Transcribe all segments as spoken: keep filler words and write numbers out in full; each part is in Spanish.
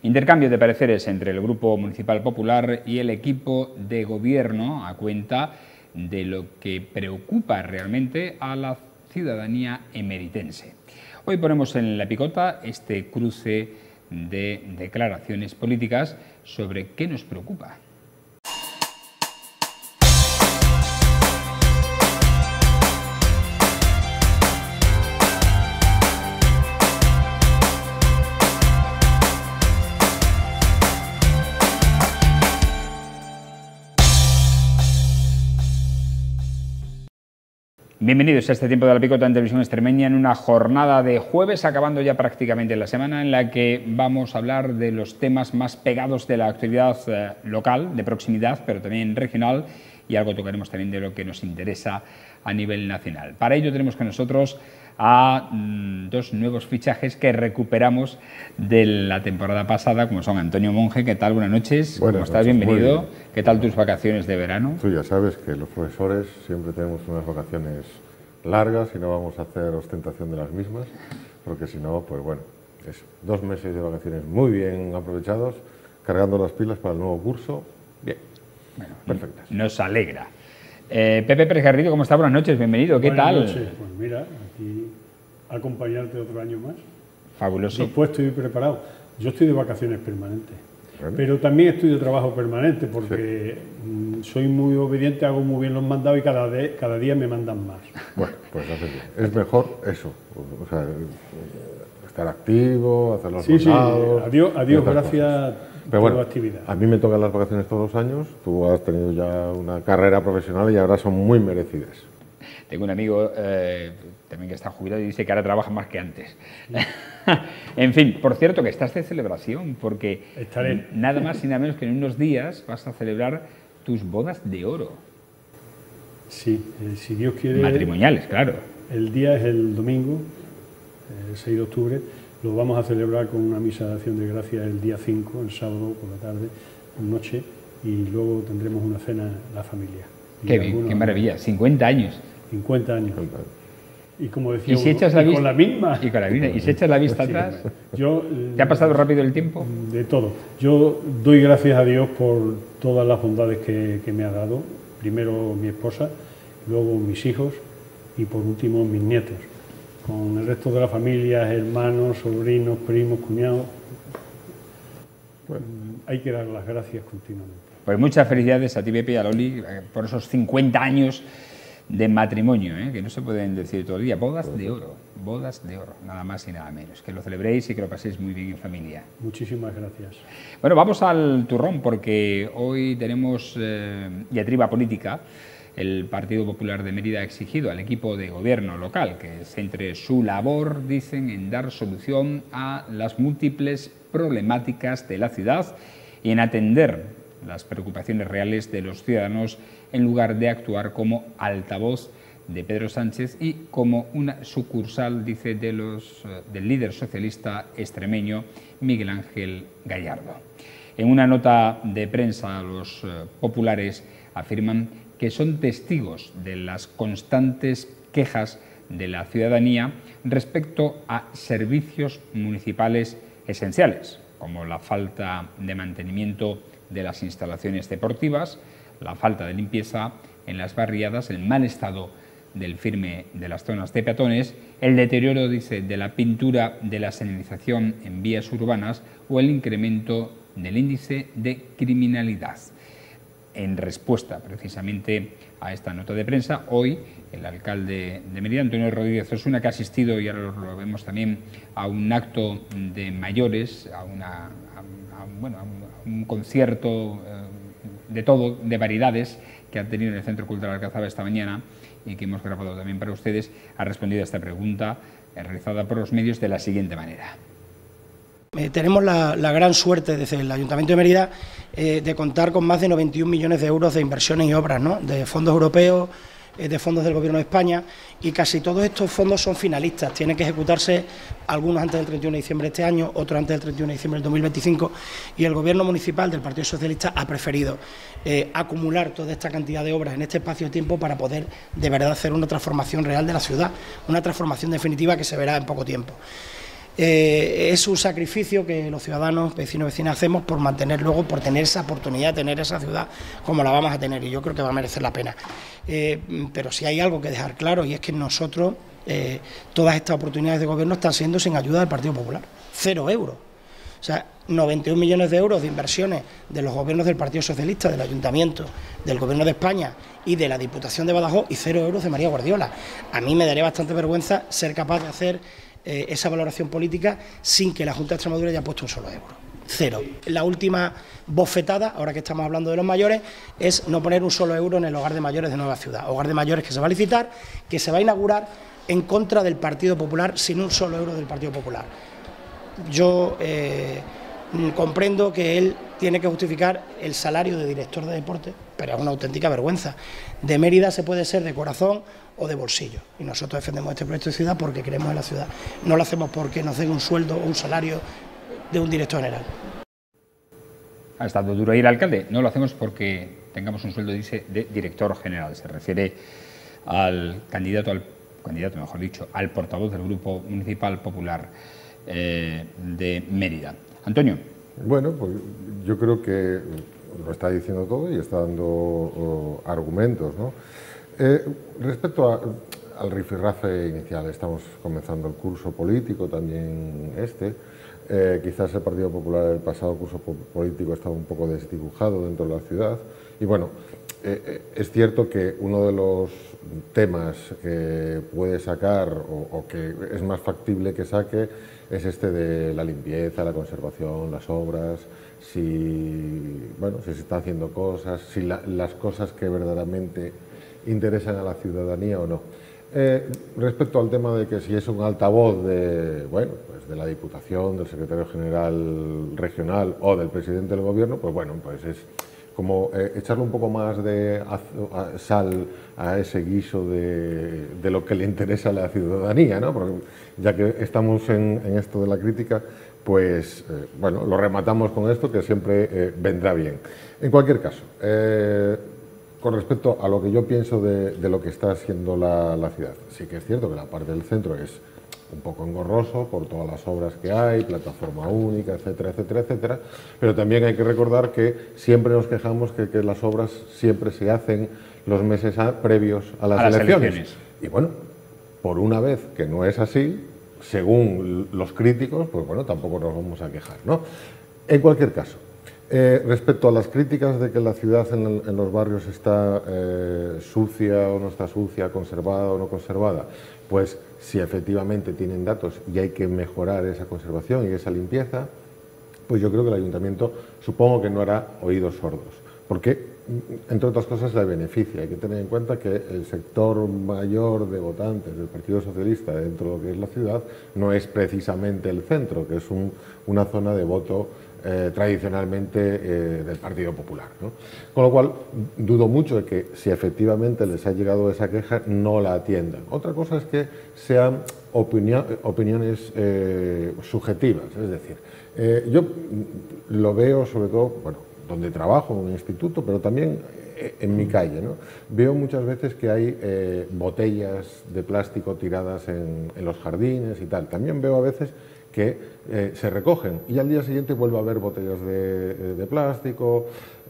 Intercambio de pareceres entre el Grupo Municipal Popular y el equipo de gobierno a cuenta de lo que preocupa realmente a la ciudadanía emeritense. Hoy ponemos en la picota este cruce de declaraciones políticas sobre qué nos preocupa. Bienvenidos a este tiempo de la picota en Televisión Extremeña, en una jornada de jueves, acabando ya prácticamente la semana, en la que vamos a hablar de los temas más pegados de la actividad eh, local, de proximidad, pero también regional, y algo tocaremos también de lo que nos interesa a nivel nacional. Para ello tenemos con nosotros a mm, dos nuevos fichajes que recuperamos de la temporada pasada, como son Antonio Monge. ¿Qué tal? Buenas noches. Buenas ¿Cómo estás? noches. Bienvenido. ¿Qué tal tus vacaciones de verano? Tú ya sabes que los profesores siempre tenemos unas vacaciones largas y no vamos a hacer ostentación de las mismas, porque si no, pues bueno, es dos meses de vacaciones muy bien aprovechados, cargando las pilas para el nuevo curso. Bien, bueno, perfectas. Nos alegra. Eh, Pepe Pérez Garrido, ¿cómo está? Buenas noches, bienvenido. ¿Qué Buenas tal? Noches. Pues mira, aquí acompañarte otro año más. Fabuloso. Dispuesto y preparado. Yo estoy de vacaciones permanentes, Bueno. pero también estoy de trabajo permanente porque sí. soy muy obediente, hago muy bien los mandados y cada, de, cada día me mandan más. Bueno, pues haces bien. Es mejor eso, o sea, estar activo, hacer los Sí, mandados, sí, adiós, adiós gracias. cosas. Pero bueno, actividad. A mí me tocan las vacaciones todos los años, tú has tenido ya una carrera profesional y ahora son muy merecidas. Tengo un amigo eh, también que está jubilado y dice que ahora trabaja más que antes. En fin, por cierto que estás de celebración, porque Estaré. nada más y nada menos que en unos días vas a celebrar tus bodas de oro. Sí, eh, si Dios quiere... Matrimoniales, claro. El día es el domingo, el seis de octubre. Lo vamos a celebrar con una misa de acción de gracias el día cinco, el sábado por la tarde, por noche, y luego tendremos una cena la familia. Qué bien, qué maravilla, cincuenta años. cincuenta años. Y como decía, ¿Y si echas la y vista, con la misma. Y con la misma. ¿Y si echas la vista Sí, atrás? Yo, ¿Te ha pasado rápido el tiempo? De todo. Yo doy gracias a Dios por todas las bondades que, que me ha dado. Primero mi esposa, luego mis hijos y por último mis nietos. Con el resto de la familia, hermanos, sobrinos, primos, cuñados, bueno, hay que dar las gracias continuamente. Pues muchas felicidades a ti, Pepe, y a Loli, eh, por esos cincuenta años de matrimonio, ¿eh? Que no se pueden decir todo el día. Bodas de oro, bodas de oro, nada más y nada menos. Que lo celebréis y que lo paséis muy bien en familia. Muchísimas gracias. Bueno, vamos al turrón, porque hoy tenemos eh, diatriba política. El Partido Popular de Mérida ha exigido al equipo de gobierno local que centre su labor, dicen, en dar solución a las múltiples problemáticas de la ciudad y en atender las preocupaciones reales de los ciudadanos en lugar de actuar como altavoz de Pedro Sánchez y como una sucursal, dice, de los, del líder socialista extremeño Miguel Ángel Gallardo. En una nota de prensa, los eh, populares afirman que son testigos de las constantes quejas de la ciudadanía respecto a servicios municipales esenciales, como la falta de mantenimiento de las instalaciones deportivas, la falta de limpieza en las barriadas, el mal estado del firme de las zonas de peatones, el deterioro, dice, de la pintura de la señalización en vías urbanas o el incremento del índice de criminalidad. En respuesta precisamente a esta nota de prensa, hoy el alcalde de Mérida, Antonio Rodríguez Osuna, que ha asistido, y ahora lo vemos también, a un acto de mayores, a, una, a, a, bueno, a un, a un concierto eh, de todo, de variedades, que ha tenido en el Centro Cultural Alcazaba esta mañana y que hemos grabado también para ustedes, ha respondido a esta pregunta eh, realizada por los medios de la siguiente manera. Eh, tenemos la, la gran suerte desde el Ayuntamiento de Mérida eh, de contar con más de noventa y un millones de euros de inversiones y obras, ¿no?, de fondos europeos, eh, de fondos del Gobierno de España, y casi todos estos fondos son finalistas, tienen que ejecutarse algunos antes del treinta y uno de diciembre de este año, otros antes del treinta y uno de diciembre del dos mil veinticinco, y el Gobierno municipal del Partido Socialista ha preferido eh, acumular toda esta cantidad de obras en este espacio de tiempo para poder de verdad hacer una transformación real de la ciudad, una transformación definitiva que se verá en poco tiempo. eh, es un sacrificio que los ciudadanos, vecinos y vecinas hacemos por mantener luego, por tener esa oportunidad de tener esa ciudad como la vamos a tener, y yo creo que va a merecer la pena. Eh, pero si hay algo que dejar claro, y es que nosotros, eh, todas estas oportunidades de gobierno están siendo sin ayuda del Partido Popular, cero euros. O sea, noventa y un millones de euros de inversiones de los gobiernos del Partido Socialista, del Ayuntamiento, del Gobierno de España y de la Diputación de Badajoz, y cero euros de María Guardiola. A mí me daría bastante vergüenza ser capaz de hacer eh, esa valoración política sin que la Junta de Extremadura haya puesto un solo euro. Cero. La última bofetada, ahora que estamos hablando de los mayores, es no poner un solo euro en el hogar de mayores de Nueva Ciudad. Hogar de mayores que se va a licitar, que se va a inaugurar en contra del Partido Popular, sin un solo euro del Partido Popular. Yo eh, comprendo que él tiene que justificar el salario de director de deporte, pero es una auténtica vergüenza. De Mérida se puede ser de corazón o de bolsillo, y nosotros defendemos este proyecto de ciudad porque creemos en la ciudad. No lo hacemos porque nos den un sueldo o un salario de un director general. Ha estado duro ir alcalde. No lo hacemos porque tengamos un sueldo, dice, de director general. Se refiere al candidato, al candidato, mejor dicho, al portavoz del Grupo Municipal Popular eh, de Mérida. Antonio. Bueno, pues yo creo que lo está diciendo todo y está dando oh, argumentos, ¿no? Eh, respecto a, al rifirrafe inicial, estamos comenzando el curso político también este. Eh, quizás el Partido Popular el pasado curso político estaba un poco desdibujado dentro de la ciudad y bueno, eh, eh, es cierto que uno de los temas que puede sacar o, o que es más factible que saque es este de la limpieza, la conservación, las obras, si, bueno, si se está haciendo cosas, si la, las cosas que verdaderamente interesan a la ciudadanía o no. Eh, respecto al tema de que si es un altavoz de, bueno, pues de la Diputación, del Secretario General Regional o del Presidente del Gobierno, pues bueno, pues es como eh, echarle un poco más de a, a, sal a ese guiso de, de lo que le interesa a la ciudadanía, ¿no? Porque ya que estamos en, en esto de la crítica, pues eh, bueno, lo rematamos con esto que siempre eh, vendrá bien. En cualquier caso, eh, con respecto a lo que yo pienso de, de lo que está haciendo la, la ciudad, sí que es cierto que la parte del centro es un poco engorroso por todas las obras que hay, plataforma única, etcétera, etcétera, etcétera, pero también hay que recordar que siempre nos quejamos que, que las obras siempre se hacen los meses a, previos a las, a las elecciones. elecciones. Y bueno, por una vez que no es así, según los críticos, pues bueno, tampoco nos vamos a quejar, ¿no? En cualquier caso, Eh, respecto a las críticas de que la ciudad en, el, en los barrios está eh, sucia o no está sucia, conservada o no conservada, pues si efectivamente tienen datos y hay que mejorar esa conservación y esa limpieza, pues yo creo que el Ayuntamiento supongo que no hará oídos sordos, porque entre otras cosas le beneficia. Hay que tener en cuenta que el sector mayor de votantes del Partido Socialista dentro de lo que es la ciudad no es precisamente el centro, que es un, una zona de voto Eh, tradicionalmente eh, del Partido Popular, ¿no? Con lo cual, dudo mucho de que si efectivamente les ha llegado esa queja, no la atiendan. Otra cosa es que sean opinio opiniones eh, subjetivas, es decir, eh, yo lo veo sobre todo, bueno, donde trabajo, en un instituto, pero también en mi calle, ¿no? Veo muchas veces que hay eh, botellas de plástico tiradas en, en los jardines y tal. También veo a veces que eh, se recogen y al día siguiente vuelve a haber botellas de, de plástico,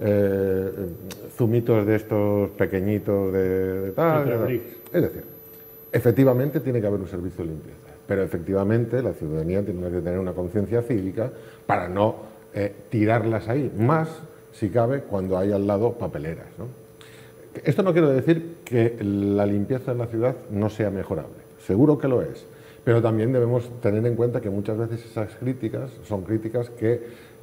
eh, zumitos de estos pequeñitos de, de tal. Es decir, efectivamente tiene que haber un servicio de limpieza, pero efectivamente la ciudadanía tiene que tener una conciencia cívica para no eh, tirarlas ahí, más si cabe cuando hay al lado papeleras, ¿no? Esto no quiere decir que la limpieza en la ciudad no sea mejorable, seguro que lo es. Pero también debemos tener en cuenta que muchas veces esas críticas son críticas que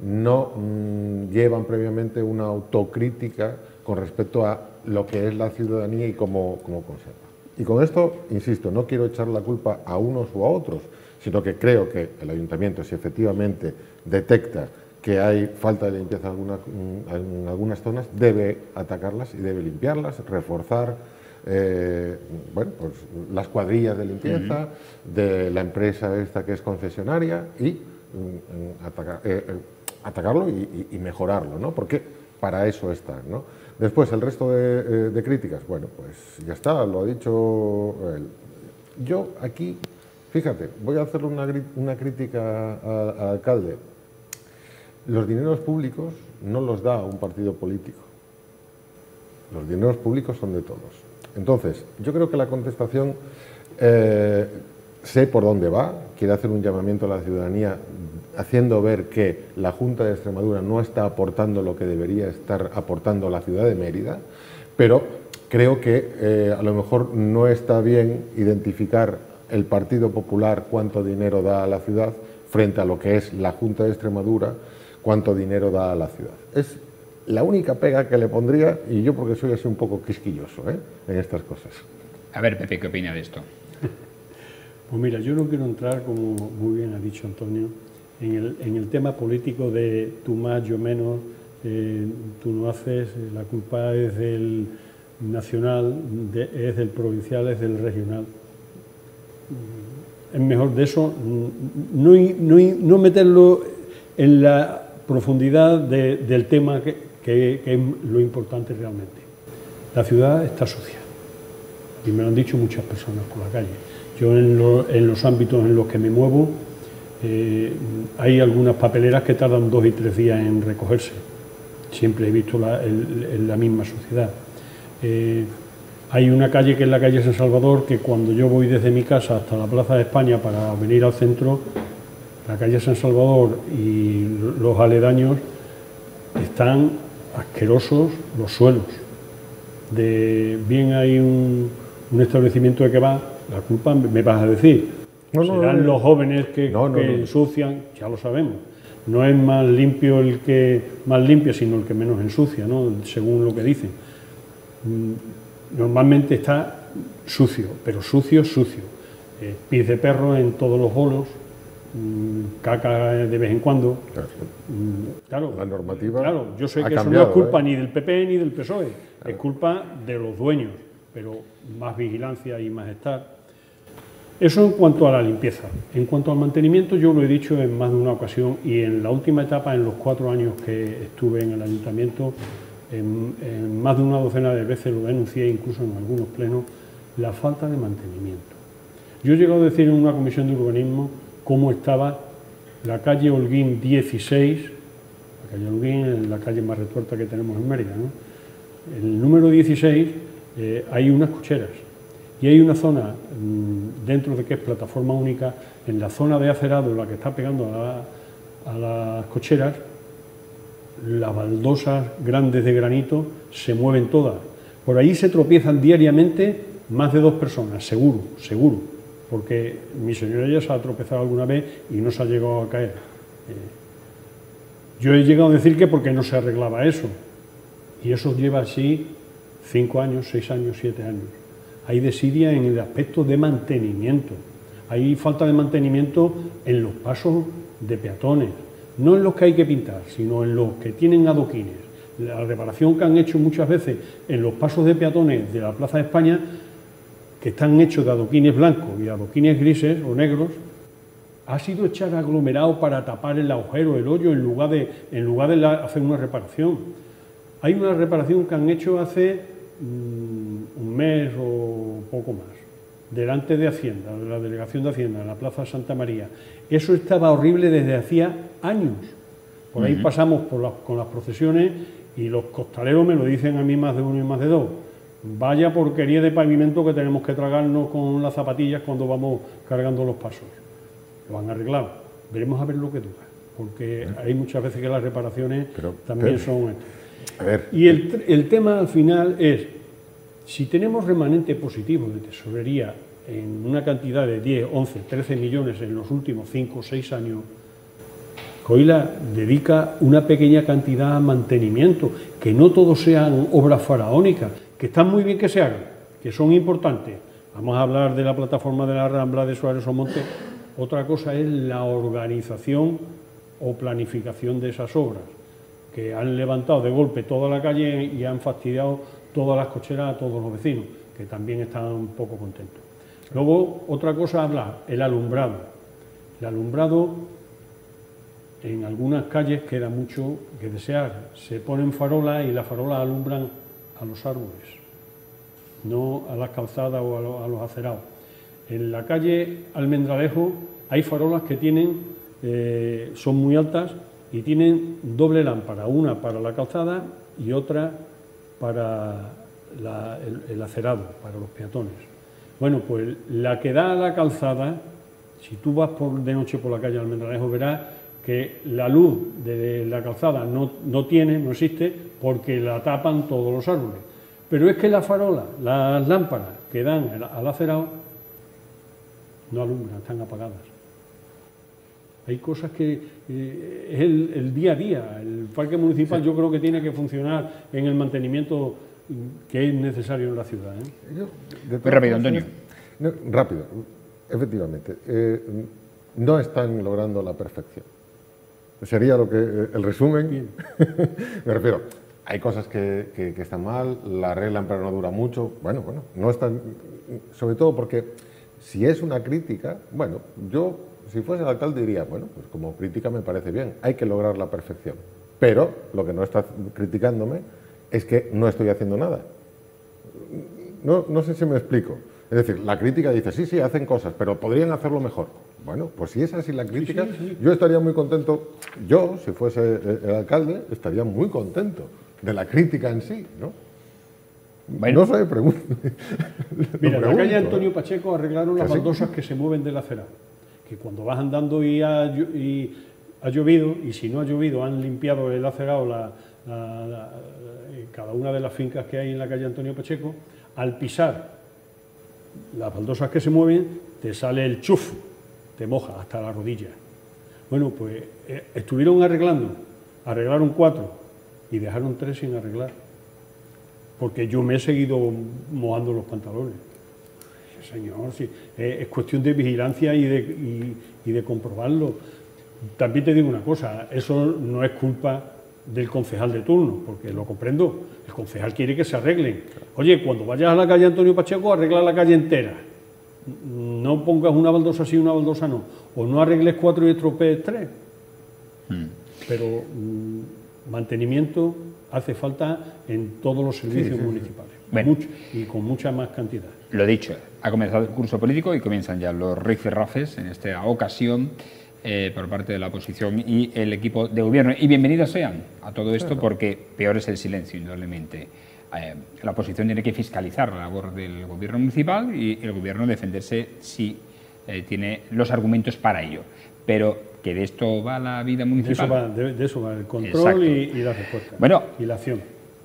no mmm, llevan previamente una autocrítica con respecto a lo que es la ciudadanía y cómo, cómo conserva. Y con esto, insisto, no quiero echar la culpa a unos u a otros, sino que creo que el Ayuntamiento, si efectivamente detecta que hay falta de limpieza en, alguna, en algunas zonas, debe atacarlas y debe limpiarlas, reforzar Eh, bueno, pues las cuadrillas de limpieza uh-huh. de la empresa esta que es concesionaria y um, atacar, eh, eh, atacarlo y, y mejorarlo, ¿no? Porque para eso están, ¿no? Después, el resto de, de críticas, bueno, pues ya está, lo ha dicho él. Yo aquí Fíjate, voy a hacerle una, una crítica al, al alcalde. Los dineros públicos no los da un partido político. Los dineros públicos son de todos. Entonces, yo creo que la contestación, eh, sé por dónde va, quiere hacer un llamamiento a la ciudadanía haciendo ver que la Junta de Extremadura no está aportando lo que debería estar aportando a la ciudad de Mérida, pero creo que eh, a lo mejor no está bien identificar el Partido Popular cuánto dinero da a la ciudad frente a lo que es la Junta de Extremadura, cuánto dinero da a la ciudad. Es la única pega que le pondría, y yo porque soy así un poco quisquilloso ¿eh? en estas cosas. A ver, Pepe, ¿qué opina de esto? Pues mira, yo no quiero entrar, como muy bien ha dicho Antonio, en el, en el tema político de tú más, yo menos, eh, tú no haces, la culpa es del nacional, de, es del provincial, es del regional. Es mejor de eso no, no, no meterlo en la profundidad de, del tema que, que, que es lo importante realmente. La ciudad está sucia y me lo han dicho muchas personas por la calle. Yo en, lo, en los ámbitos en los que me muevo eh, hay algunas papeleras que tardan dos y tres días en recogerse. Siempre he visto la, el, la misma suciedad. Eh, hay una calle que es la calle San Salvador, que cuando yo voy desde mi casa hasta la Plaza de España para venir al centro, la calle San Salvador y los aledaños están asquerosos los suelos. De, bien hay un, un establecimiento de kebab, la culpa me vas a decir, no, no, serán no, no, los jóvenes que, no, no, que no, no. ensucian, ya lo sabemos. No es más limpio el que más limpia, sino el que menos ensucia, ¿no? Según lo que dicen. Normalmente está sucio, pero sucio, sucio. Eh, pies de perro en todos los bolos, caca de vez en cuando. Claro, claro, la normativa. Claro, yo sé que cambiado, eso no es culpa ¿eh? ni del P P ni del P S O E, claro. Es culpa de los dueños, pero más vigilancia y más estar. Eso en cuanto a la limpieza. En cuanto al mantenimiento, yo lo he dicho en más de una ocasión y en la última etapa, en los cuatro años que estuve en el ayuntamiento, en, en más de una docena de veces lo denuncié, incluso en algunos plenos, la falta de mantenimiento. Yo he llegado a decir en una comisión de urbanismo cómo estaba la calle Holguín dieciséis, la calle Holguín, la calle más retuerta que tenemos en Mérida, ¿no? El número dieciséis eh, hay unas cocheras y hay una zona mmm, dentro de que es plataforma única, en la zona de acerado, la que está pegando a, la, a las cocheras, las baldosas grandes de granito se mueven todas. Por ahí se tropiezan diariamente más de dos personas, seguro, seguro. Porque mi señora ya se ha tropezado alguna vez y no se ha llegado a caer. Eh, yo he llegado a decir que porque no se arreglaba eso, y eso lleva así cinco años, seis años, siete años. Hay desidia en el aspecto de mantenimiento, hay falta de mantenimiento en los pasos de peatones, no en los que hay que pintar, sino en los que tienen adoquines. La reparación que han hecho muchas veces en los pasos de peatones de la Plaza de España, que están hechos de adoquines blancos y adoquines grises o negros, ha sido echar aglomerado para tapar el agujero, el hoyo, en lugar de, en lugar de la, hacer una reparación. Hay una reparación que han hecho hace mmm, un mes o poco más, delante de Hacienda, de la Delegación de Hacienda, en la Plaza Santa María. Eso estaba horrible desde hacía años. Por ahí uh-huh. pasamos por la, con las procesiones y los costaleros me lo dicen a mí más de uno y más de dos. Vaya porquería de pavimento que tenemos que tragarnos con las zapatillas cuando vamos cargando los pasos. Lo han arreglado. Veremos a ver lo que dura, porque hay muchas veces que las reparaciones pero, también pero, son... A ver. Y el, el tema al final es, si tenemos remanente positivo de tesorería en una cantidad de diez, once, trece millones en los últimos cinco o seis años, Coila dedica una pequeña cantidad a mantenimiento, que no todo sean obras faraónicas, que están muy bien que se hagan, que son importantes. Vamos a hablar de la plataforma de la Rambla de Suárez o Monte. Otra cosa es la organización o planificación de esas obras, que han levantado de golpe toda la calle y han fastidiado todas las cocheras a todos los vecinos, que también están un poco contentos. Luego, otra cosa habla, el alumbrado. El alumbrado en algunas calles queda mucho que desear. Se ponen farolas y las farolas alumbran a los árboles, no a las calzadas o a, lo, a los acerados. en la calle Almendralejo hay farolas que tienen, eh, son muy altas y tienen doble lámpara, una para la calzada y otra para la, el, el acerado, para los peatones. Bueno, pues la que da a la calzada, si tú vas por, de noche por la calle Almendralejo, verás que la luz de la calzada no, no tiene, no existe, porque la tapan todos los árboles. Pero es que la farola, las lámparas que dan al, al acerado, no alumbran, están apagadas. Hay cosas que eh, es el, el día a día. El parque municipal, sí, yo creo que tiene que funcionar en el mantenimiento que es necesario en la ciudad, ¿eh? Yo, de Muy rápido, Antonio. No, rápido, efectivamente. Eh, no están logrando la perfección. Sería lo que el resumen. Me refiero, hay cosas que, que, que están mal, la arreglan pero no dura mucho. Bueno, bueno, no están, sobre todo porque si es una crítica, bueno, yo si fuese el alcalde diría, bueno, pues como crítica me parece bien, hay que lograr la perfección. Pero lo que no está criticándome es que no estoy haciendo nada. No, no sé si me explico. Es decir, la crítica dice, sí, sí, hacen cosas, pero podrían hacerlo mejor. Bueno, pues si es así la crítica, sí, sí, sí. Yo estaría muy contento, yo, si fuese el alcalde, estaría muy contento de la crítica en sí, ¿no? Bueno. No sé, pregunto. Mira, en la calle Antonio Pacheco arreglaron las baldosas que se mueven de la acera, que cuando vas andando y ha, y ha llovido, y si no ha llovido, han limpiado el acerado la, la, la, cada una de las fincas que hay en la calle Antonio Pacheco. Al pisar las baldosas que se mueven, te sale el chuf, te moja hasta la rodilla. Bueno, pues eh, estuvieron arreglando, arreglaron cuatro y dejaron tres sin arreglar, porque yo me he seguido mojando los pantalones. Señor, sí, eh, es cuestión de vigilancia y de, y, y de comprobarlo. También te digo una cosa, eso no es culpa del concejal de turno, porque lo comprendo, el concejal quiere que se arreglen. Oye, cuando vayas a la calle Antonio Pacheco, arregla la calle entera. No pongas una baldosa sí y una baldosa no. O no arregles cuatro y estropees tres. Hmm. Pero mmm, mantenimiento hace falta en todos los servicios sí, sí, municipales. Bueno, mucho, y con mucha más cantidad. Lo dicho, ha comenzado el curso político y comienzan ya los rifirrafes en esta ocasión eh, por parte de la oposición y el equipo de gobierno. Y bienvenidos sean a todo esto, porque peor es el silencio, indudablemente. Eh, la oposición tiene que fiscalizar la labor del gobierno municipal y el gobierno defenderse si eh, tiene los argumentos para ello. Pero que de esto va la vida municipal. De eso va, de, de eso va el control y, y la respuesta. Bueno, y la acción.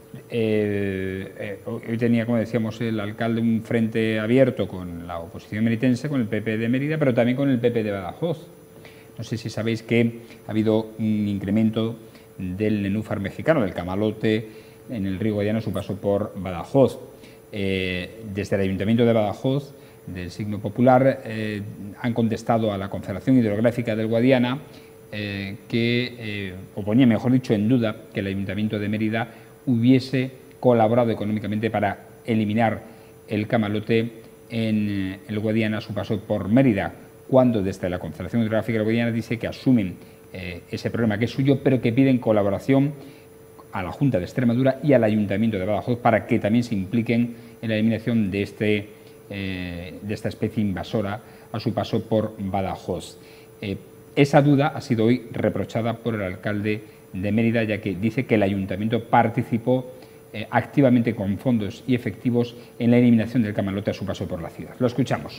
Eh, eh, hoy tenía, como decíamos, el alcalde un frente abierto con la oposición meritense, con el P P de Mérida, pero también con el P P de Badajoz. No sé si sabéis que ha habido un incremento del nenúfar mexicano, del camalote, en el río Guadiana a su paso por Badajoz. Eh, desde el Ayuntamiento de Badajoz, del Signo Popular, eh, han contestado a la Confederación Hidrográfica del Guadiana eh, que eh, oponía, mejor dicho, en duda que el Ayuntamiento de Mérida hubiese colaborado económicamente para eliminar el camalote en el Guadiana a su paso por Mérida, cuando desde la Confederación Hidrográfica del Guadiana dice que asumen eh, ese problema que es suyo, pero que piden colaboración a la Junta de Extremadura y al Ayuntamiento de Badajoz para que también se impliquen en la eliminación de, este, eh, de esta especie invasora a su paso por Badajoz. Eh, esa duda ha sido hoy reprochada por el alcalde de Mérida, ya que dice que el Ayuntamiento participó eh, activamente con fondos y efectivos en la eliminación del camalote a su paso por la ciudad. Lo escuchamos.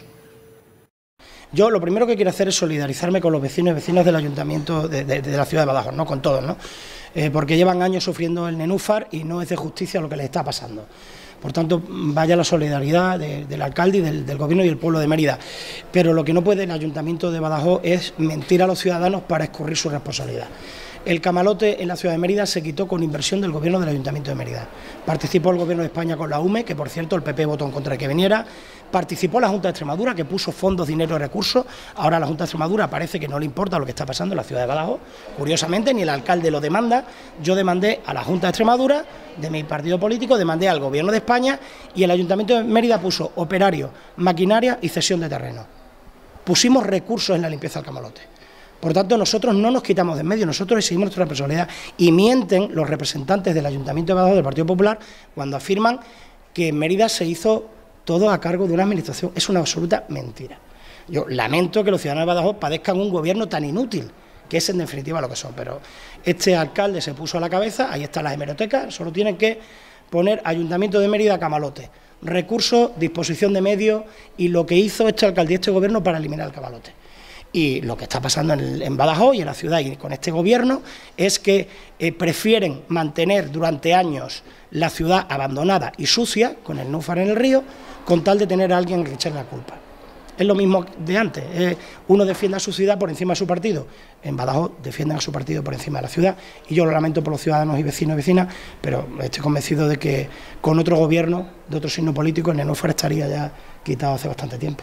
Yo lo primero que quiero hacer es solidarizarme con los vecinos y vecinas del Ayuntamiento de, de, de la ciudad de Badajoz, ¿no? Con todos, ¿no? Eh, porque llevan años sufriendo el nenúfar y no es de justicia lo que les está pasando. Por tanto, vaya la solidaridad de, del alcalde y del, del gobierno y del pueblo de Mérida. Pero lo que no puede el Ayuntamiento de Badajoz es mentir a los ciudadanos para escurrir su responsabilidad. El camalote en la ciudad de Mérida se quitó con inversión del gobierno del Ayuntamiento de Mérida. Participó el gobierno de España con la U M E, que por cierto el P P votó en contra de que viniera. Participó la Junta de Extremadura, que puso fondos, dinero y recursos. Ahora la Junta de Extremadura parece que no le importa lo que está pasando en la ciudad de Badajoz. Curiosamente, ni el alcalde lo demanda. Yo demandé a la Junta de Extremadura, de mi partido político, demandé al gobierno de España y el Ayuntamiento de Mérida puso operarios, maquinaria y cesión de terreno. Pusimos recursos en la limpieza del camalote. Por tanto, nosotros no nos quitamos de en medio, nosotros seguimos nuestra responsabilidad. Y mienten los representantes del Ayuntamiento de Badajoz del Partido Popular cuando afirman que en Mérida se hizo todo a cargo de una administración. Es una absoluta mentira. Yo lamento que los ciudadanos de Badajoz padezcan un gobierno tan inútil, que es en definitiva lo que son, pero este alcalde se puso a la cabeza, ahí están las hemerotecas, solo tienen que poner Ayuntamiento de Mérida Camalote, recursos, disposición de medios y lo que hizo este alcalde y este gobierno para eliminar el camalote. Y lo que está pasando en, en Badajoz y en la ciudad y con este gobierno es que eh, prefieren mantener durante años la ciudad abandonada y sucia, con el nénufar en el río, con tal de tener a alguien que echarle la culpa. Es lo mismo de antes, eh, uno defiende a su ciudad por encima de su partido. En Badajoz defienden a su partido por encima de la ciudad y yo lo lamento por los ciudadanos y vecinos y vecinas, pero estoy convencido de que con otro gobierno, de otro signo político, el nenúfar estaría ya quitado hace bastante tiempo.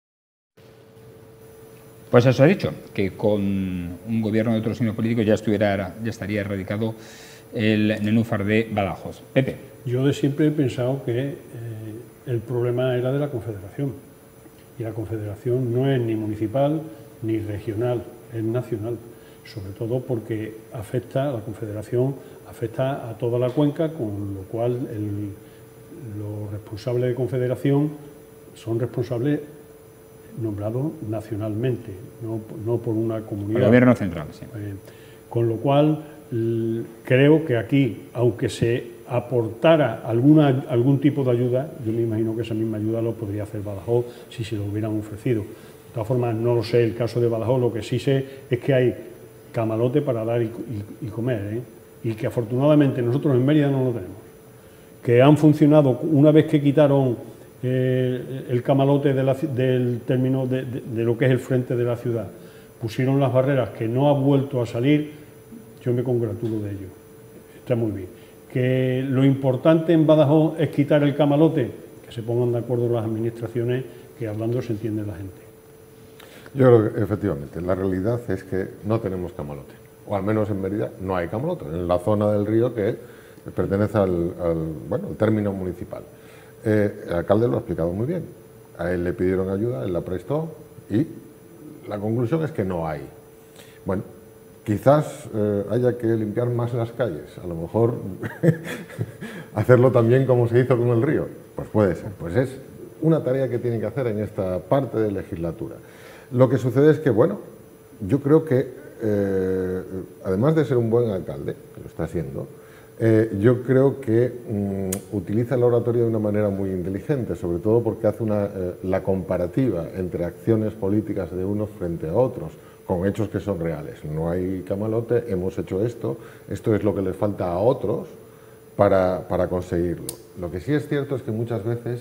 Pues eso ha dicho, que con un gobierno de otro signo político ya, estuviera, ya estaría erradicado el nenúfar de Badajoz. Pepe. Yo de siempre he pensado que eh, el problema era de la Confederación. Y la Confederación no es ni municipal ni regional, es nacional, sobre todo porque afecta, la Confederación afecta a toda la cuenca, con lo cual el, los responsables de Confederación son responsables nombrados nacionalmente, no, no por una comunidad. El gobierno central, sí. Eh, con lo cual, creo que aquí, aunque se aportara alguna, algún tipo de ayuda, yo me imagino que esa misma ayuda lo podría hacer Badajoz si se lo hubieran ofrecido. De todas formas, no lo sé el caso de Badajoz, lo que sí sé es que hay camalote para dar y, y, y comer, ¿eh? Y que afortunadamente nosotros en Mérida no lo tenemos. Que han funcionado, una vez que quitaron eh, el camalote de la, del término de, de, de lo que es el frente de la ciudad, pusieron las barreras que no ha vuelto a salir, yo me congratulo de ello. Está muy bien. Que lo importante en Badajoz es quitar el camalote, que se pongan de acuerdo las administraciones, que hablando se entiende la gente. Yo creo que efectivamente, la realidad es que no tenemos camalote, o al menos en Mérida no hay camalote, en la zona del río que pertenece al, al, bueno, al término municipal. Eh, el alcalde lo ha explicado muy bien, a él le pidieron ayuda, él la prestó y la conclusión es que no hay. Bueno, quizás eh, haya que limpiar más las calles, a lo mejor hacerlo también como se hizo con el río, pues puede ser, pues es una tarea que tienen que hacer en esta parte de legislatura. Lo que sucede es que, bueno, yo creo que, eh, además de ser un buen alcalde, que lo está haciendo, eh, yo creo que mm, utiliza la oratoria de una manera muy inteligente, sobre todo porque hace una, eh, la comparativa entre acciones políticas de unos frente a otros, con hechos que son reales. No hay camalote, hemos hecho esto, esto es lo que les falta a otros para, para conseguirlo. Lo que sí es cierto es que muchas veces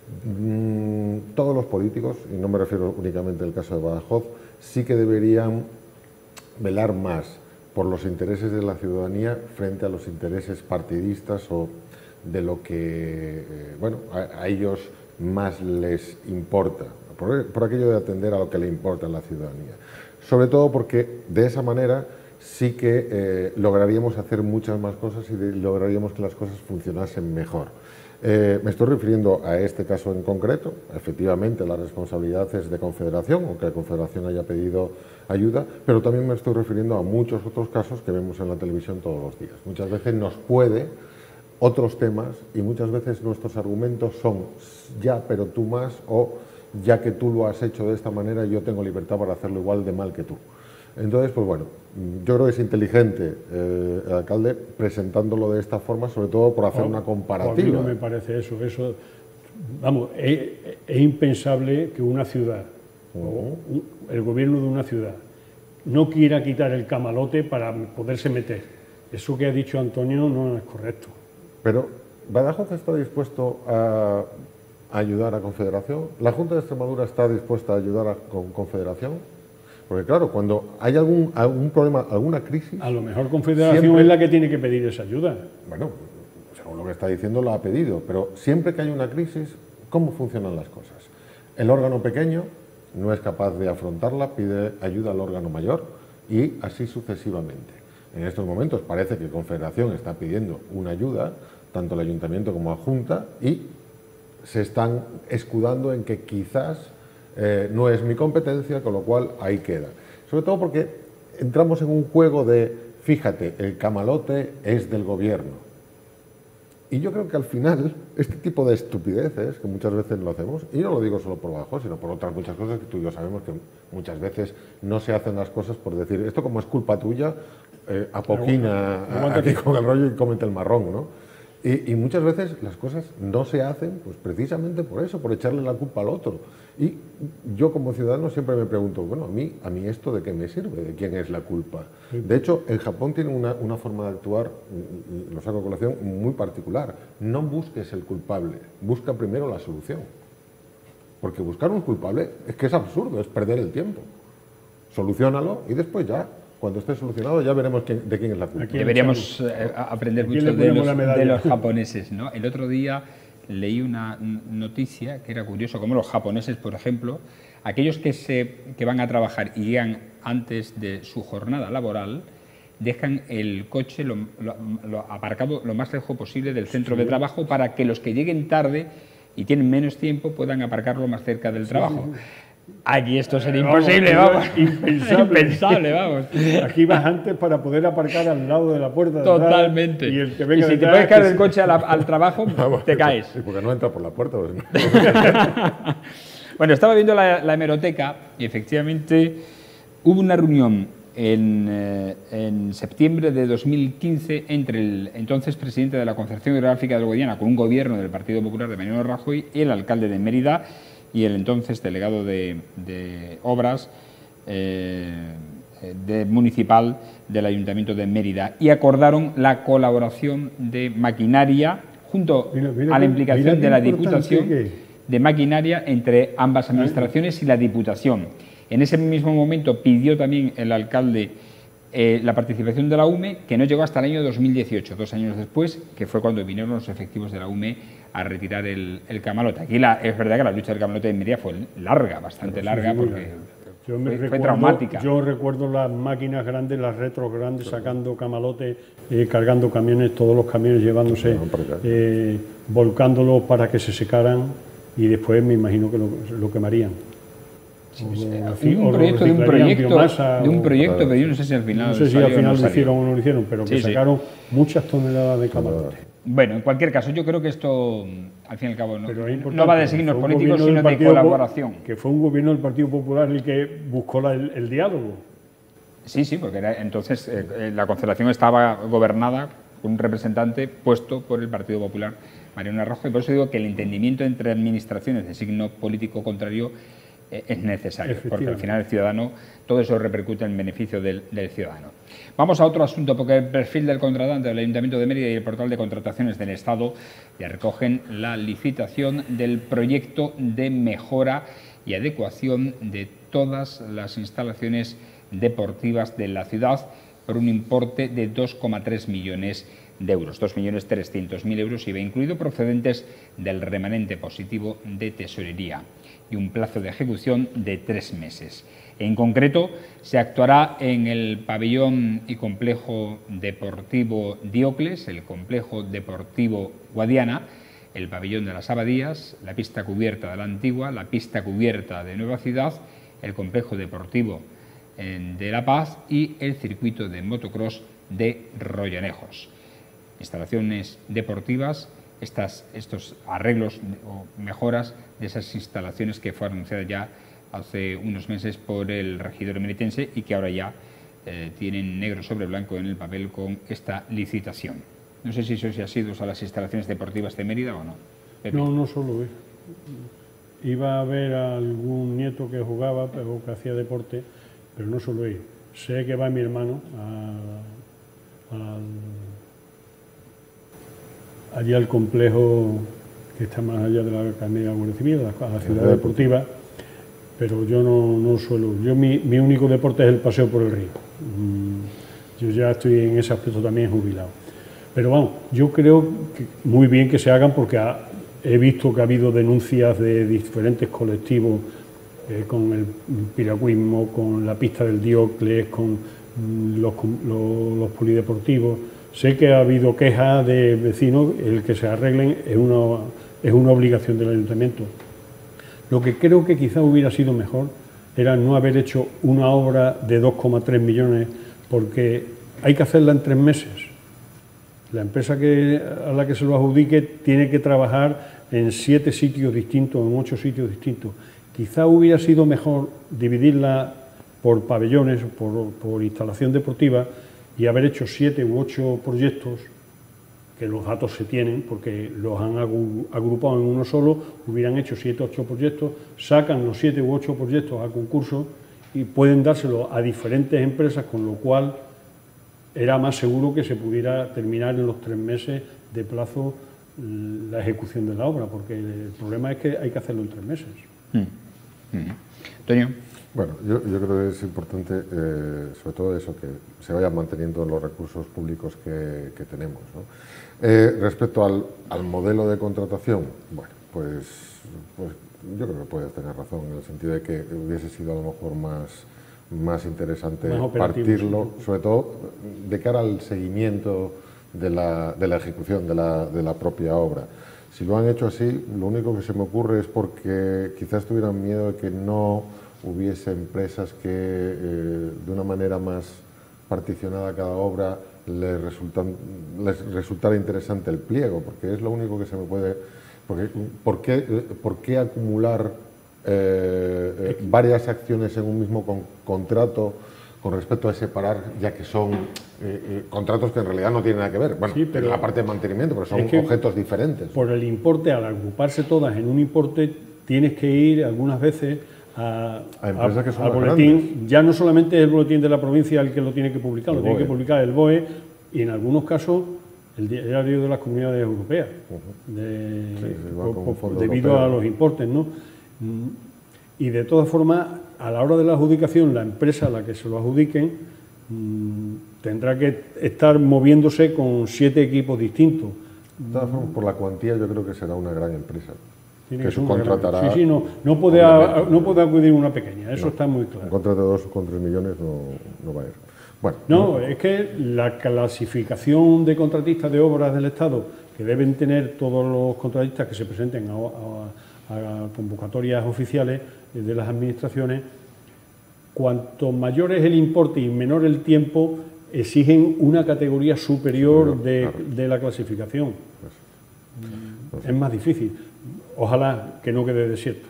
mmm, todos los políticos, y no me refiero únicamente al caso de Badajoz, sí que deberían velar más por los intereses de la ciudadanía frente a los intereses partidistas o de lo que eh, bueno, a, a ellos más les importa, por, por aquello de atender a lo que le importa a la ciudadanía. Sobre todo porque de esa manera sí que eh, lograríamos hacer muchas más cosas y de, lograríamos que las cosas funcionasen mejor. Eh, me estoy refiriendo a este caso en concreto. Efectivamente, la responsabilidad es de Confederación, aunque la Confederación haya pedido ayuda, pero también me estoy refiriendo a muchos otros casos que vemos en la televisión todos los días. Muchas veces nos puede otros temas y muchas veces nuestros argumentos son ya, pero tú más, o ya que tú lo has hecho de esta manera, yo tengo libertad para hacerlo igual de mal que tú. Entonces, pues bueno, yo creo que es inteligente eh, el alcalde presentándolo de esta forma, sobre todo por hacer o, una comparativa. A mí no me parece eso. eso vamos, es, es impensable que una ciudad, uh-huh. o un, el gobierno de una ciudad, no quiera quitar el camalote para poderse meter. Eso que ha dicho Antonio no es correcto. Pero Badajoz está dispuesto a ayudar a Confederación. ¿La Junta de Extremadura está dispuesta a ayudar a con Confederación? Porque claro, cuando hay algún, algún problema, alguna crisis... A lo mejor Confederación siempre, es la que tiene que pedir esa ayuda. Bueno, según lo que está diciendo la ha pedido, pero siempre que hay una crisis, ¿cómo funcionan las cosas? El órgano pequeño no es capaz de afrontarla, pide ayuda al órgano mayor y así sucesivamente. En estos momentos parece que Confederación está pidiendo una ayuda, tanto el Ayuntamiento como la Junta, y se están escudando en que quizás eh, no es mi competencia, con lo cual ahí queda. Sobre todo porque entramos en un juego de, fíjate, el camalote es del gobierno Y yo creo que al final, este tipo de estupideces, que muchas veces lo hacemos, y no lo digo solo por Badajoz, sino por otras muchas cosas que tú y yo sabemos que muchas veces no se hacen las cosas por decir, esto como es culpa tuya, eh, apoquina a, aquí con el rollo y cómete el marrón, ¿no? Y, y muchas veces las cosas no se hacen pues precisamente por eso, por echarle la culpa al otro. Y yo como ciudadano siempre me pregunto, bueno, a mí, a mí esto de qué me sirve, de quién es la culpa. De hecho, en Japón tienen una, una forma de actuar, lo saco a colación, muy particular. No busques el culpable, busca primero la solución. Porque buscar un culpable es que es absurdo, es perder el tiempo. Soluciónalo y después ya, cuando esté solucionado, ya veremos quién, de quién es la culpa. Deberíamos eh, aprender mucho de los, de los japoneses, ¿no? El otro día leí una noticia que era curioso, como los japoneses, por ejemplo, aquellos que, se, que van a trabajar y llegan antes de su jornada laboral, dejan el coche lo, lo, lo aparcado lo más lejos posible del centro sí. de trabajo para que los que lleguen tarde y tienen menos tiempo puedan aparcarlo más cerca del trabajo. Sí, sí, sí. Aquí esto sería vamos, imposible, vamos. Impensable. Impensable, vamos. Aquí vas antes para poder aparcar al lado de la puerta de Totalmente. Atrás, y, el que y si detrás, te puedes caer del coche al, al trabajo, vamos, te caes. Sí, porque no entra por la puerta. Pues no. Bueno, estaba viendo la, la hemeroteca y efectivamente hubo una reunión en, eh, en septiembre de dos mil quince entre el entonces presidente de la Confederación Hidrográfica del Guadiana con un gobierno del Partido Popular de Mariano Rajoy y el alcalde de Mérida y el entonces delegado de, de Obras eh, de municipal del Ayuntamiento de Mérida y acordaron la colaboración de maquinaria junto mira, mira, a la implicación de la Diputación que... de maquinaria entre ambas administraciones y la Diputación. En ese mismo momento pidió también el alcalde eh, la participación de la U M E, que no llegó hasta el año dos mil dieciocho, dos años después, que fue cuando vinieron los efectivos de la U M E a retirar el, el camalote. Aquí la, es verdad que la lucha del camalote de Mérida fue larga, bastante sí, larga, sí, porque yo me fue, recuerdo, fue traumática. Yo recuerdo las máquinas grandes, las retros grandes, sacando camalotes, eh, cargando camiones, todos los camiones llevándose, eh, volcándolos para que se secaran y después me imagino que lo, lo quemarían. Sí, o, sí, así, un proyecto de un proyecto, biomasa, de un proyecto, pero yo no sé si al final, no sé si al final lo hicieron o no lo hicieron, pero que sí, sacaron sí. muchas toneladas de camalote. Bueno, en cualquier caso, yo creo que esto, al fin y al cabo, no, no va de signos políticos, sino de colaboración. Que fue un gobierno del Partido Popular el que buscó la, el, el diálogo. Sí, sí, porque era, entonces eh, la Confederación estaba gobernada con un representante puesto por el Partido Popular, Mariano Rajoy, y por eso digo que el entendimiento entre administraciones de signo político contrario es necesario, porque al final el ciudadano, todo eso repercute en beneficio del, del ciudadano. Vamos a otro asunto, porque el perfil del contratante del Ayuntamiento de Mérida y el portal de contrataciones del Estado ya recogen la licitación del proyecto de mejora y adecuación de todas las instalaciones deportivas de la ciudad por un importe de dos coma tres millones de euros, dos millones trescientos mil euros I V A incluido, procedentes del remanente positivo de tesorería, y un plazo de ejecución de tres meses. En concreto, se actuará en el pabellón y complejo deportivo Diocles, el complejo deportivo Guadiana, el pabellón de las Abadías, la pista cubierta de la Antigua, la pista cubierta de Nueva Ciudad, el complejo deportivo de La Paz y el circuito de motocross de Rollanejos. Instalaciones deportivas, estas, estos arreglos o mejoras de esas instalaciones que fue anunciada ya hace unos meses por el regidor emeritense y que ahora ya eh, tienen negro sobre blanco en el papel con esta licitación. No sé si sois asiduos a las instalaciones deportivas de Mérida o no. Pepe. No, no solo es. Iba a ver a algún nieto que jugaba, pero que hacía deporte, pero no solo ir. Sé que va mi hermano a, a, allí al complejo que está más allá de la Academia de Guardia Civil, a la ciudad deportiva, pero yo no, no suelo. Yo mi, mi único deporte es el paseo por el río. Yo ya estoy en ese aspecto también jubilado. Pero vamos, yo creo que muy bien que se hagan porque ha, he visto que ha habido denuncias de diferentes colectivos eh, con el piragüismo, con la pista del Diocles, con los, los, los polideportivos. Sé que ha habido quejas de vecinos, el que se arreglen es una, es una obligación del ayuntamiento. Lo que creo que quizá hubiera sido mejor era no haber hecho una obra de dos coma tres millones, porque hay que hacerla en tres meses. La empresa que, a la que se lo adjudique tiene que trabajar en siete sitios distintos, en ocho sitios distintos. Quizá hubiera sido mejor dividirla por pabellones, por, por instalación deportiva, y haber hecho siete u ocho proyectos, que los datos se tienen, porque los han agrupado en uno solo, hubieran hecho siete u ocho proyectos, sacan los siete u ocho proyectos a concurso y pueden dárselo a diferentes empresas, con lo cual era más seguro que se pudiera terminar en los tres meses de plazo la ejecución de la obra, porque el problema es que hay que hacerlo en tres meses. Mm. Mm. Toño. Bueno, yo, yo creo que es importante, eh, sobre todo eso, que se vayan manteniendo los recursos públicos que, que tenemos, ¿no? Eh, respecto al, al modelo de contratación, bueno, pues, pues yo creo que puedes tener razón, en el sentido de que hubiese sido a lo mejor más, más interesante más partirlo, sí, sobre todo de cara al seguimiento de la, de la ejecución de la, de la propia obra. Si lo han hecho así, lo único que se me ocurre es porque quizás tuvieran miedo de que no hubiese empresas que eh, de una manera más particionada cada obra les, resultan, les resultara interesante el pliego, porque es lo único que se me puede... Porque, ¿por, qué, ¿Por qué acumular eh, eh, varias acciones en un mismo con, contrato con respecto a separar, ya que son eh, eh, contratos que en realidad no tienen nada que ver? Bueno, sí, pero la parte de mantenimiento, pero son es que objetos diferentes. Por el importe, al agruparse todas en un importe, tienes que ir algunas veces a, a empresas a, que son al boletín. Grandes. Ya no solamente es el boletín de la provincia el que lo tiene que publicar, el lo tiene BOE. que publicar el B O E y en algunos casos el diario de las comunidades europeas, uh-huh. de, sí, por, por, debido europeo. a los importes, ¿no? Y de todas formas, a la hora de la adjudicación, la empresa a la que se lo adjudiquen mmm, tendrá que estar moviéndose con siete equipos distintos. De todas formas, por la cuantía yo creo que será una gran empresa. Tiene que, que subcontratará. Gran... Sí, sí, no, no, puede a, no puede acudir una pequeña, eso no, está muy claro. Un contrato de dos con tres millones no, no va a ir. Bueno, no, no, es que la clasificación de contratistas de obras del Estado que deben tener todos los contratistas que se presenten a, a, a convocatorias oficiales de las administraciones, cuanto mayor es el importe y menor el tiempo, exigen una categoría superior sí, de, claro. de la clasificación. Pues, pues, es más difícil. Ojalá que no quede desierto.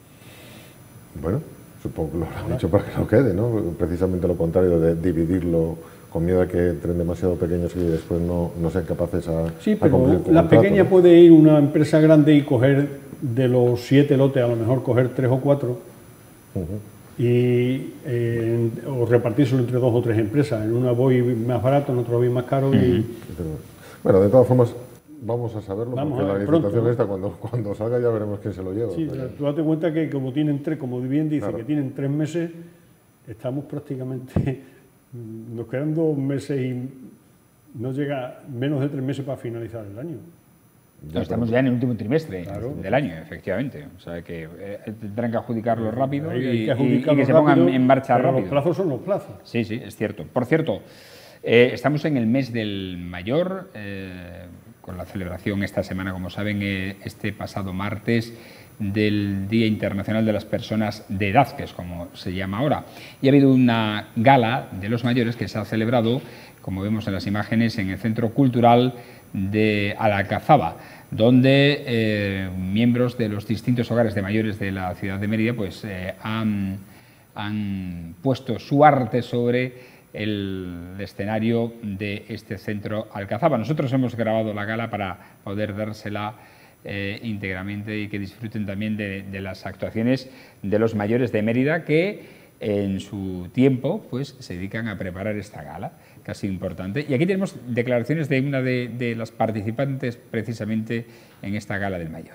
Bueno, supongo que lo habrán hecho para que no quede, ¿no? Precisamente lo contrario, de dividirlo con miedo a que entren demasiado pequeños y después no, no sean capaces a, sí, pero a cumplir con la el contrato, pequeña ¿no? puede ir una empresa grande y coger de los siete lotes, a lo mejor coger tres o cuatro uh-huh. y eh, o repartírselo entre dos o tres empresas. En una voy más barato, en otra voy más caro. Uh-huh. y... Bueno, de todas formas, vamos a saberlo, vamos porque a la pronto, licitación ¿no? esta, cuando, cuando salga ya veremos quién se lo lleva. Sí, pero... tú date cuenta que como tienen tres, como bien dice, claro. que tienen tres meses, estamos prácticamente, nos quedan dos meses y no llega menos de tres meses para finalizar el año. No, estamos ya en el último trimestre claro. del año, efectivamente. O sea, que eh, tendrán que adjudicarlo rápido hay, y, hay que, y, y que se pongan en marcha rápido. Los plazos son los plazos. Sí, sí, es cierto. Por cierto, eh, estamos en el mes del mayor, eh, con la celebración esta semana, como saben, eh, este pasado martes, del Día Internacional de las Personas de Edad, que es como se llama ahora. Y ha habido una gala de los mayores que se ha celebrado, como vemos en las imágenes, en el Centro Cultural de Alcazaba, donde eh, miembros de los distintos hogares de mayores de la ciudad de Mérida pues, eh, han, han puesto su arte sobre el escenario de este centro Alcazaba. Nosotros hemos grabado la gala para poder dársela eh, íntegramente y que disfruten también de, de las actuaciones de los mayores de Mérida que en su tiempo pues, se dedican a preparar esta gala, que ha sido importante. Y aquí tenemos declaraciones de una de, de las participantes precisamente en esta gala del mayor.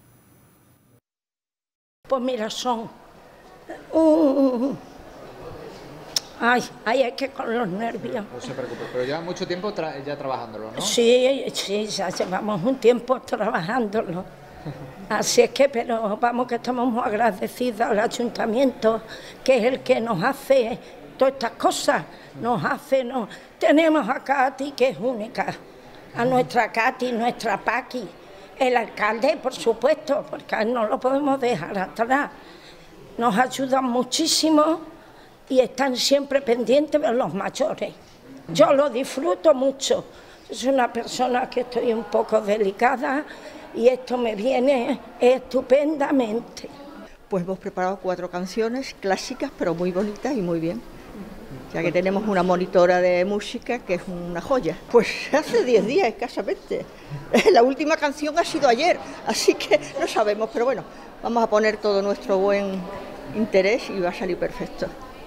Pues mira, son... Uh, ay, ay, es que con los nervios. No se preocupe, pero lleva mucho tiempo tra ya trabajándolo, ¿no? Sí, sí, ya llevamos un tiempo trabajándolo. Así es que, pero vamos que estamos muy agradecidos al ayuntamiento, que es el que nos hace todas estas cosas, nos hace, no. Tenemos a Katy, que es única, a nuestra Katy, nuestra Paqui, el alcalde, por supuesto, porque no lo podemos dejar atrás. Nos ayudan muchísimo y están siempre pendientes de los mayores. Yo lo disfruto mucho. Soy una persona que estoy un poco delicada y esto me viene estupendamente. Pues hemos preparado cuatro canciones clásicas, pero muy bonitas y muy bien. Ya que tenemos una monitora de música que es una joya. Pues hace diez días escasamente. La última canción ha sido ayer, así que no sabemos, pero bueno, vamos a poner todo nuestro buen interés y va a salir perfecto.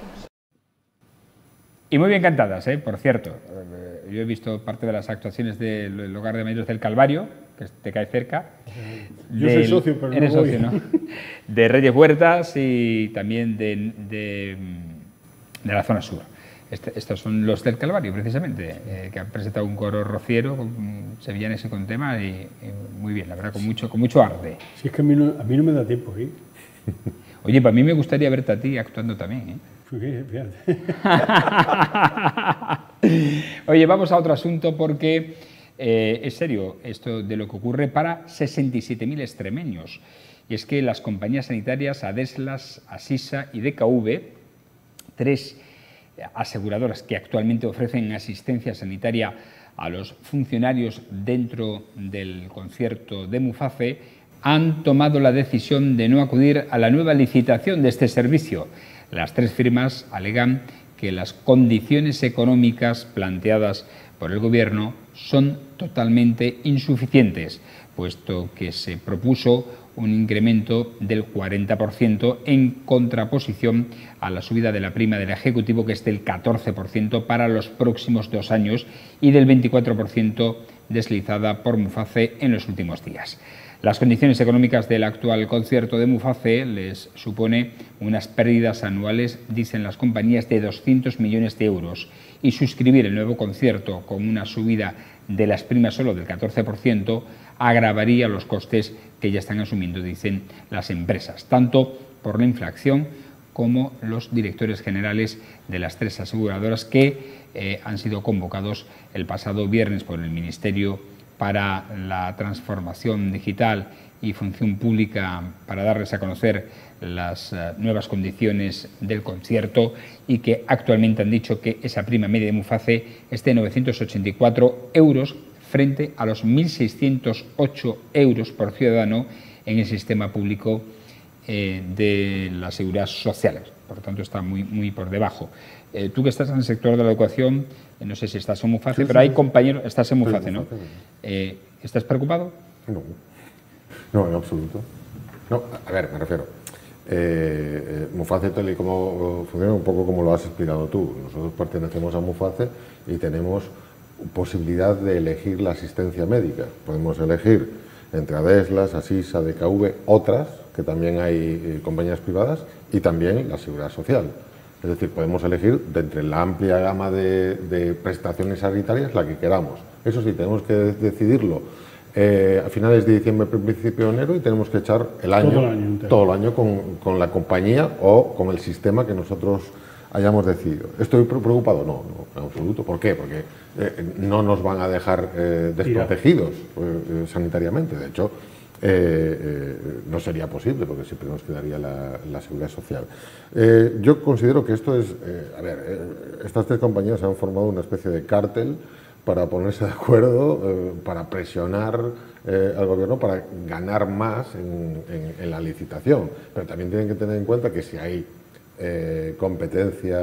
Y muy bien cantadas, ¿eh? Por cierto. Yo he visto parte de las actuaciones del Hogar de Mayores del Calvario, que te cae cerca. Yo del, soy socio, pero eres no voy. socio, ¿no? De Reyes Huertas y también de, de, de la zona sur. Este, estos son los del Calvario, precisamente, eh, que han presentado un coro rociero, con sevillanes y con tema, y, y muy bien, la verdad, con mucho, con mucho arte. Si es que a mí no, a mí no me da tiempo, ¿eh? Oye, para mí me gustaría verte a ti actuando también, ¿eh? Fíjate. Oye, vamos a otro asunto porque eh, es serio esto de lo que ocurre para sesenta y siete mil extremeños. Y es que las compañías sanitarias Adeslas, Asisa y D K V, tres aseguradoras que actualmente ofrecen asistencia sanitaria a los funcionarios dentro del concierto de Muface, han tomado la decisión de no acudir a la nueva licitación de este servicio. Las tres firmas alegan que las condiciones económicas planteadas por el Gobierno son totalmente insuficientes, puesto que se propuso un incremento del cuarenta por ciento en contraposición a la subida de la prima del Ejecutivo, que es del catorce por ciento para los próximos dos años y del veinticuatro por ciento deslizada por Muface en los últimos días. Las condiciones económicas del actual concierto de Muface les supone unas pérdidas anuales, dicen las compañías, de doscientos millones de euros, y suscribir el nuevo concierto con una subida de las primas solo del catorce por ciento agravaría los costes que ya están asumiendo, dicen las empresas, tanto por la inflación como los directores generales de las tres aseguradoras que eh, han sido convocados el pasado viernes por el Ministerio para la transformación digital y función pública, para darles a conocer las uh, nuevas condiciones del concierto, y que actualmente han dicho que esa prima media de Muface es de novecientos ochenta y cuatro euros frente a los mil seiscientos ocho euros por ciudadano en el sistema público eh, de la seguridad social. Por lo tanto, está muy, muy por debajo. Eh, tú que estás en el sector de la educación, eh, no sé si estás en Muface, sí, pero sí, hay sí. compañeros, estás en Muface, ¿no? Eh, ¿Estás preocupado? No, no, en absoluto. No, a ver, me refiero. Eh, eh, Muface, tal y como funciona, un poco como lo has explicado tú. Nosotros pertenecemos a Muface y tenemos posibilidad de elegir la asistencia médica. Podemos elegir entre Adeslas, Asisa, D K V, otras, que también hay eh, compañías privadas, y también la seguridad social. Es decir, podemos elegir de entre la amplia gama de, de prestaciones sanitarias la que queramos. Eso sí, tenemos que decidirlo eh, a finales de diciembre, principio de enero, y tenemos que echar el año, todo el año, todo el año con, con la compañía o con el sistema que nosotros hayamos decidido. ¿Estoy preocupado? No, no, en absoluto. ¿Por qué? Porque eh, no nos van a dejar eh, desprotegidos eh, sanitariamente. De hecho, Eh, eh, no sería posible, porque siempre nos quedaría la, la seguridad social. Eh, yo considero que esto es, eh, a ver, eh, estas tres compañías han formado una especie de cártel para ponerse de acuerdo, eh, para presionar eh, al Gobierno para ganar más en, en, en la licitación. Pero también tienen que tener en cuenta que si hay eh, competencia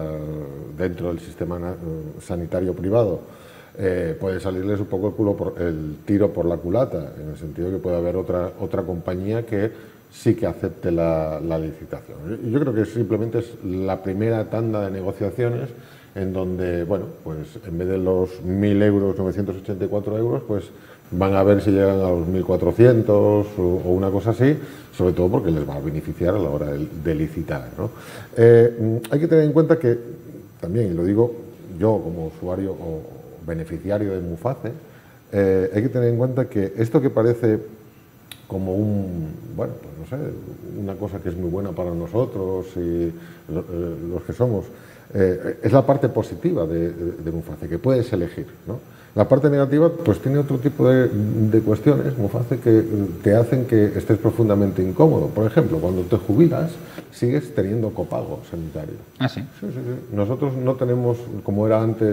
dentro del sistema sanitario privado, Eh, puede salirles un poco el, culo por, el tiro por la culata, en el sentido que puede haber otra, otra compañía que sí que acepte la, la licitación. Yo creo que simplemente es la primera tanda de negociaciones en donde, bueno, pues en vez de los mil euros, novecientos ochenta y cuatro euros, pues van a ver si llegan a los mil cuatrocientos o, o una cosa así, sobre todo porque les va a beneficiar a la hora de, de licitar, ¿no? Eh, hay que tener en cuenta que, también, y lo digo yo como usuario o beneficiario de Muface, eh, hay que tener en cuenta que esto que parece como un, bueno, pues no sé, una cosa que es muy buena para nosotros y lo, eh, los que somos, eh, es la parte positiva de, de, de Muface, que puedes elegir, ¿no? La parte negativa, pues tiene otro tipo de, de cuestiones, Muface, que te hacen que estés profundamente incómodo. Por ejemplo, cuando te jubilas, sigues teniendo copago sanitario. Ah, sí. Sí, sí, sí. Nosotros no tenemos, como era antes,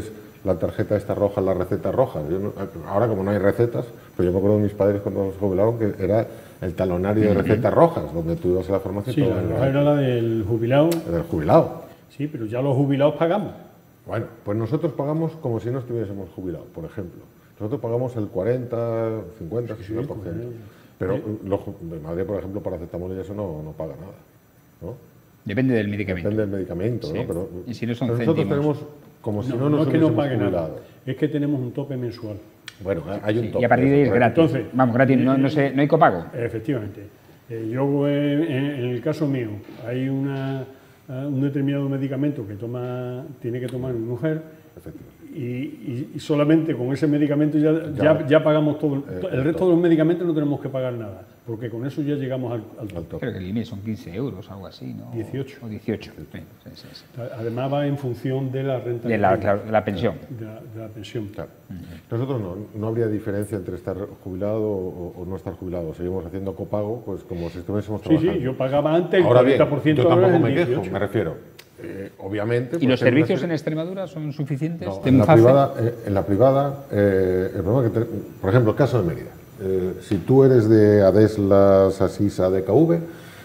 la tarjeta esta roja, la receta roja. Yo no, ahora como no hay recetas, pues yo me acuerdo de mis padres cuando se jubilaron que era el talonario de recetas rojas, donde tú ibas a la farmacia. Sí, y todo la era, roja era la del jubilado. del jubilado. Sí, pero ya los jubilados pagamos. Bueno, pues nosotros pagamos como si no estuviésemos jubilados, por ejemplo. Nosotros pagamos el cuarenta, cincuenta, sesenta por ciento. Pero Sí. los, de Madrid, por ejemplo, paracetamol y eso no, no paga nada, ¿no? Depende del medicamento. Depende del medicamento, Sí. ¿no? Pero, Y si no son pero nosotros céntimos. tenemos como si no, No, nos no es que no hubiésemos pague nada, jubilado. es que tenemos un tope mensual. Bueno, hay un Sí, tope. y a partir de ahí es correcto. gratis. Entonces, Vamos, gratis, no, no, sé, no hay copago. Efectivamente. Eh, yo, eh, en, en el caso mío, hay una, eh, un determinado medicamento que toma, tiene que tomar mi mujer Efectivamente. y, y- y solamente con ese medicamento ya, Ya. ya, ya pagamos todo. Eh, el resto de los medicamentos no tenemos que pagar nada, porque con eso ya llegamos al, al Al tope. tope. Creo que el límite son quince euros, algo así, ¿no? dieciocho. O dieciocho. Sí, sí, sí, sí. Además va en función de la renta. De que la, tenga, claro, de la pensión. de la, de la pensión. Claro. Nosotros no, no habría diferencia entre estar jubilado o, o no estar jubilado. Seguimos haciendo copago, pues como si estuviésemos Sí, trabajando. sí, yo pagaba antes el Ahora bien, cuarenta por ciento, yo ahora tampoco es me el quejo, dieciocho. me refiero. Eh, obviamente. ¿Y pues, los hay una servicios serie- en Extremadura son suficientes? No, ¿De en, la Muface? privada, eh, en la privada, eh, el problema que te- por ejemplo, el caso de Mérida. Eh, si tú eres de Adeslas, Asisa, D K V,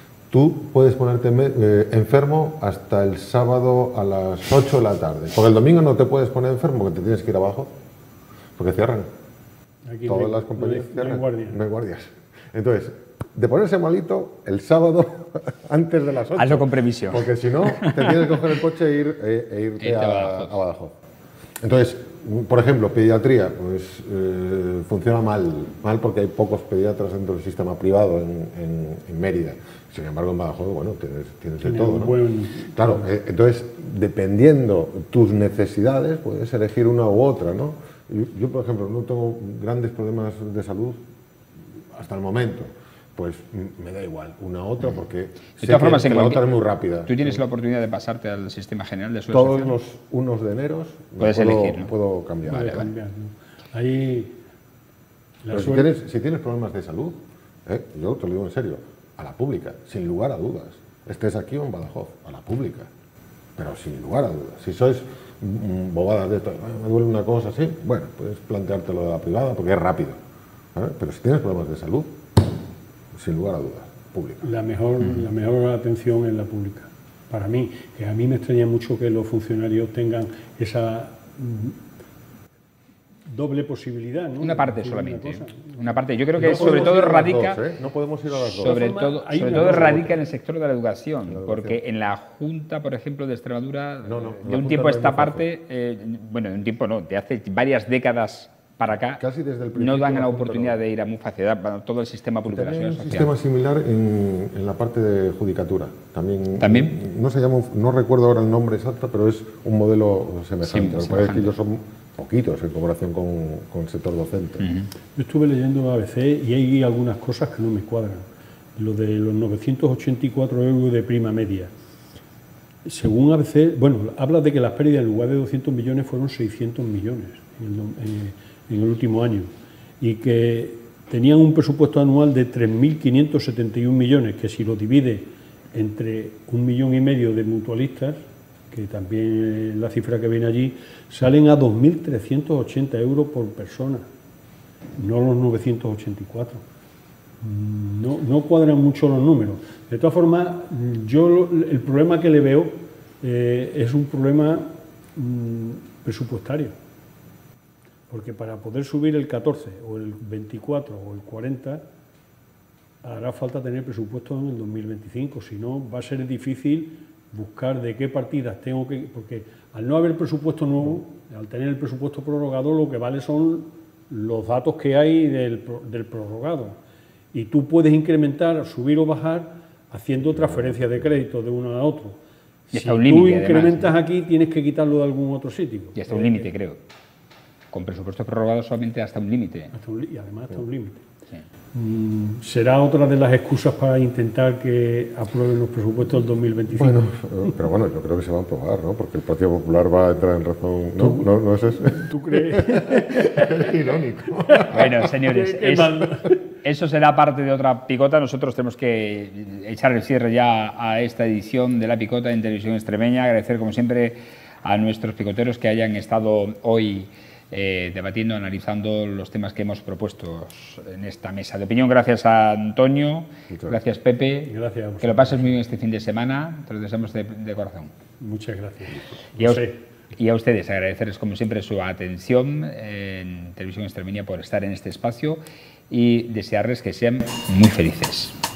tú puedes ponerte me- eh, enfermo hasta el sábado a las ocho de la tarde. Porque el domingo no te puedes poner enfermo porque te tienes que ir abajo, porque cierran. Aquí Todas no hay- las compañías no hay- no hay cierran. guardia. No hay guardias. Entonces, de ponerse malito el sábado antes de las ocho. Hazlo con previsión. Porque si no, te tienes que coger el coche e, ir, e- e irte Irte a a, Badajoz. a Badajoz. Entonces, por ejemplo, pediatría, pues eh, funciona mal, mal porque hay pocos pediatras dentro del sistema privado en, en- en Mérida. Sin embargo, en Badajoz, bueno, tienes, tienes de Tiene todo, un ¿no? buen- Claro, eh, entonces, dependiendo tus necesidades, puedes elegir una u otra, ¿no? Yo, yo, por ejemplo, no tengo grandes problemas de salud hasta el momento. Pues mm, me da igual, una u otra, porque De sé todas que, formas, que en la cualquier- otra es muy rápida. Tú tienes la oportunidad de pasarte al sistema general de seguridad Todos social. los unos de enero Puedes puedo, elegir, ¿no? puedo cambiar. Puede Vale, vale. cambiar, ¿no? Ahí la Pero si suerte- tienes, si tienes problemas de salud, ¿eh? yo te lo digo en serio, a la pública, sin lugar a dudas. Estés aquí o en Badajoz, a la pública. Pero sin lugar a dudas. Si sois mm, bobadas de esto, "Ay, me duele una cosa así, bueno, puedes planteártelo de la privada porque es rápido. ¿vale? Pero si tienes problemas de salud, sin lugar a dudas, pública. la mejor, la mejor atención en la pública. Para mí, que a mí me extraña mucho que los funcionarios tengan esa mm, doble posibilidad, ¿no? Una parte Decir solamente. una cosa. Una parte. Yo creo No que sobre podemos todo ir a las radica. dos, ¿eh? No podemos ir a las dos. Sobre forma, todo, hay sobre una todo cosa u radica otra. en el sector de la educación, En la educación. porque en la Junta, por ejemplo, de Extremadura, No, no, eh, en de la un Junta tiempo no a hay esta muy parte, eh, bueno, de un tiempo no, de hace varias décadas para acá, Casi desde el no principio dan la la Junta oportunidad no. de ir a Muface, da- todo el sistema público de la También hay seguridad un social. sistema similar en, en la parte de judicatura. También, ¿También? No se llama, no recuerdo ahora el nombre exacto, pero es un modelo semejante. Sí, Lo que pasa es semejante. que ellos son poquitos en comparación con, con el sector docente. Yo estuve leyendo A B C y hay algunas cosas que no me cuadran. Lo de los novecientos ochenta y cuatro euros de prima media. Según A B C, bueno, habla de que las pérdidas en lugar de doscientos millones fueron seiscientos millones en el, en- en el último año y que tenían un presupuesto anual de tres mil quinientos setenta y uno millones, que si lo divide entre un millón y medio de mutualistas, que también es la cifra que viene allí, salen a dos mil trescientos ochenta euros por persona, no los novecientos ochenta y cuatro. No, no cuadran mucho los números. De todas formas, yo lo- el problema que le veo eh, es un problema mm, presupuestario. Porque para poder subir el catorce o el veinticuatro o el cuarenta hará falta tener presupuesto en el dos mil veinticinco, si no va a ser difícil buscar de qué partidas tengo que... Porque al no haber presupuesto nuevo, al tener el presupuesto prorrogado, lo que vale son los datos que hay del, pro- del prorrogado. Y tú puedes incrementar, subir o bajar haciendo transferencias de crédito de uno a otro. Y Si hasta un tú límite, además, incrementas ¿no? aquí, tienes que quitarlo de algún otro sitio. Y hasta un límite, creo. Con presupuestos prorrogados solamente hasta un límite. Hasta un li- y además hasta un límite. Sí. Mm, será otra de las excusas para intentar que aprueben los presupuestos del dos mil veinticinco. Bueno, eh, pero bueno, yo creo que se va a aprobar, ¿no? Porque el Partido Popular va a entrar en razón. No, no, no es eso. ¿Tú crees? Es irónico. Bueno, señores, Qué- qué es- mal. eso será parte de otra picota. Nosotros tenemos que echar el cierre ya a esta edición de La Picota en Televisión Extremeña. Agradecer, como siempre, a nuestros picoteros que hayan estado hoy eh, debatiendo, analizando los temas que hemos propuesto en esta mesa de opinión. Gracias a Antonio, Muchas gracias Pepe, Gracias a que lo pases muy bien este fin de semana, te lo deseamos de, de corazón. Muchas gracias. Y a, No sé. y a ustedes agradecerles como siempre su atención en Televisión Extremeña por estar en este espacio y desearles que sean muy felices.